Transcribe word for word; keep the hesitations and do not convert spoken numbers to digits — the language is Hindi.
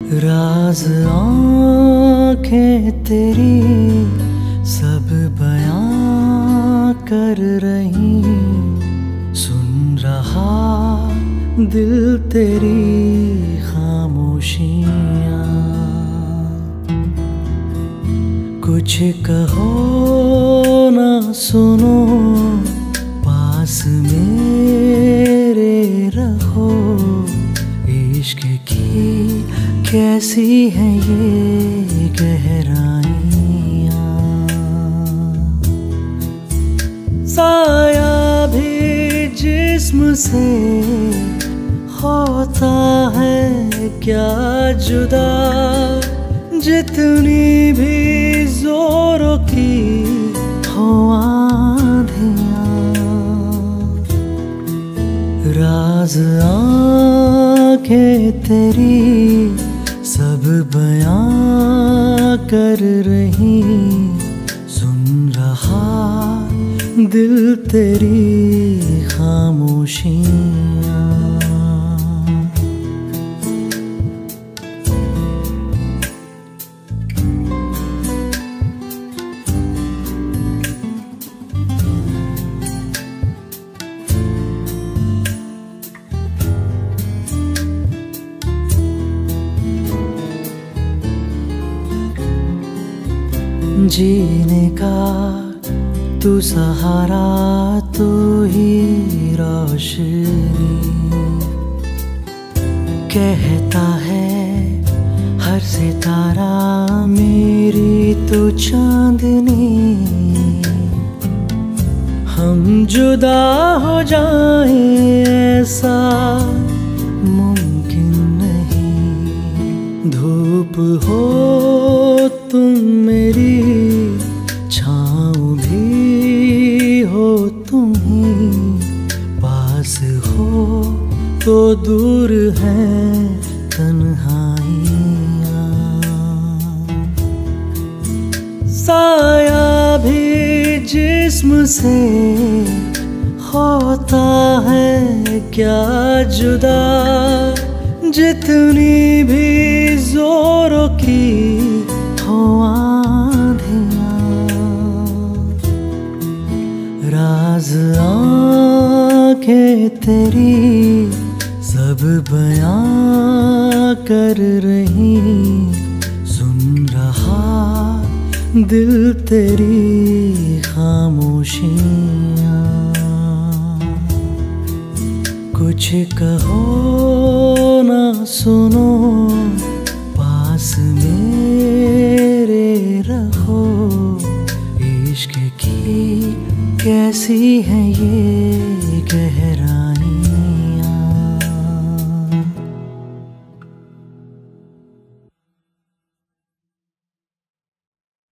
राज आँखें तेरी सब बयां कर रही, सुन रहा दिल तेरी खामोशियाँ। कुछ कहो ना सुनो, पास मेरे रहो। इश्क की कैसी है ये गहराइयाँ, साया भी जिस्म से होता है क्या जुदा, जितनी भी जोरों की हो आंधियाँ। राज आँखें तेरी सब बयां कर रही, सुन रहा दिल तेरी खामोशियाँ। जीने का तू सहारा, तू ही रोशनी, कहता है हर सितारा मेरी तू चांदनी। हम जुदा हो जाएं ऐसा मुमकिन नहीं, धूप हो तुम मेरी, छाँव भी हो तुम ही, पास हो तो दूर है तन्हाइयाँ। साया भी जिस्म से होता है क्या जुदा, जितनी भी जोरों की हो आंधियाँ। राज आँखें तेरी सब बयां कर रही, सुन रहा दिल तेरी खामोशियाँ। कुछ कहो ना सुनो, पास मेरे रहो। इश्क की कैसी है ये गहराइयाँ,